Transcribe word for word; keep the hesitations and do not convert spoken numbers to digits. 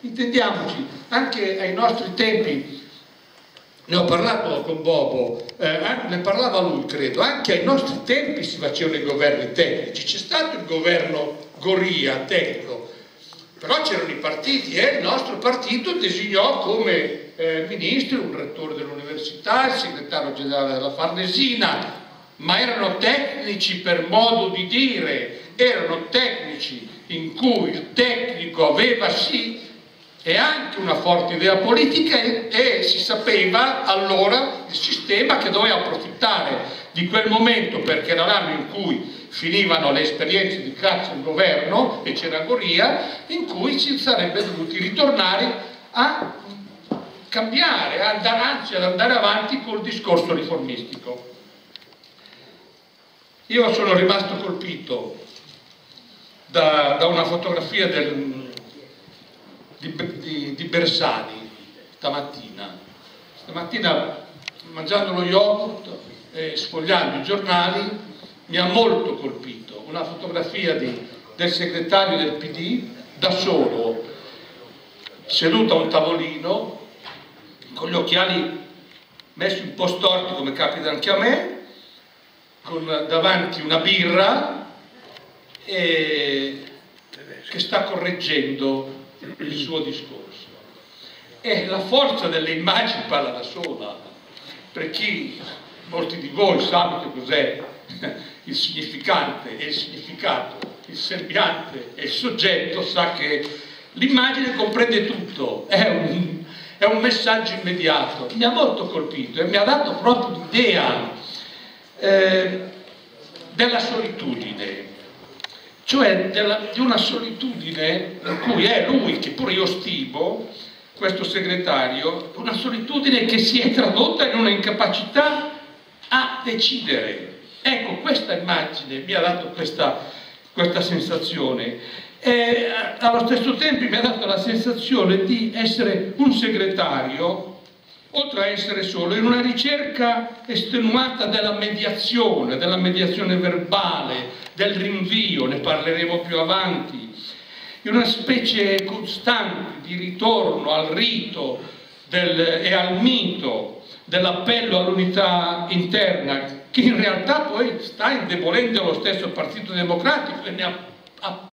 intendiamoci, anche ai nostri tempi, ne ho parlato con Bobo, eh, ne parlava lui credo, anche ai nostri tempi si facevano i governi tecnici, c'è stato il governo Goria tecnico, però c'erano i partiti e il nostro partito designò come eh, ministro un rettore dell'università, il segretario generale della Farnesina, ma erano tecnici per modo di dire, erano tecnici in cui il tecnico aveva sì e anche una forte idea politica e, e si sapeva allora il sistema che doveva approfittare di quel momento, perché era l'anno in cui finivano le esperienze di Craxi al governo e c'era Goria, in cui si sarebbe dovuti ritornare a cambiare, a andare, anzi, ad andare avanti col discorso riformistico. Io sono rimasto colpito da, da una fotografia del, di, di, di Bersani stamattina. Stamattina mangiando lo yogurt e sfogliando i giornali mi ha molto colpito una fotografia di, del segretario del P D da solo, seduto a un tavolino con gli occhiali messi un po' storti come capita anche a me, con davanti una birra e che sta correggendo il suo discorso. E la forza delle immagini parla da sola. Per chi, molti di voi sanno che cos'è il significante e il significato, il sembiante e il soggetto, sa che l'immagine comprende tutto, è un, è un messaggio immediato. Mi ha molto colpito e mi ha dato proprio l'idea Eh, della solitudine, cioè della, di una solitudine in cui è lui, che pure io stimo, questo segretario, una solitudine che si è tradotta in una incapacità a decidere. Ecco, questa immagine mi ha dato questa, questa sensazione e allo stesso tempo mi ha dato la sensazione di essere un segretario, oltre a essere solo, in una ricerca estenuata della mediazione, della mediazione verbale, del rinvio, ne parleremo più avanti, in una specie costante di ritorno al rito del, e al mito dell'appello all'unità interna, che in realtà poi sta indebolendo lo stesso Partito Democratico e ne ha, ha